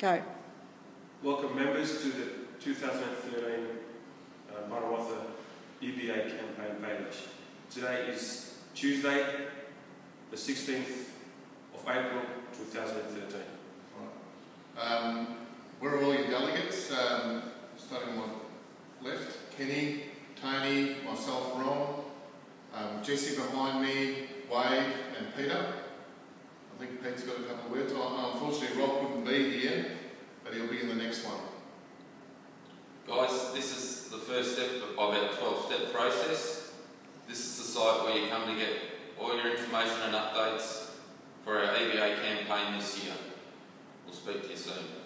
Go. Welcome members to the 2013 Barnawartha EBA campaign page. Today is Tuesday, the 16th of April 2013. Where are all your delegates? Starting on my left, Kenny, Tony, myself, Ron, Jesse behind me, Wade and Peter. I think Pete's got a couple of words. Unfortunately, Rob couldn't be here, but he'll be in the next one. Guys, this is the first step of our 12-step process. This is the site where you come to get all your information and updates for our EBA campaign this year. We'll speak to you soon.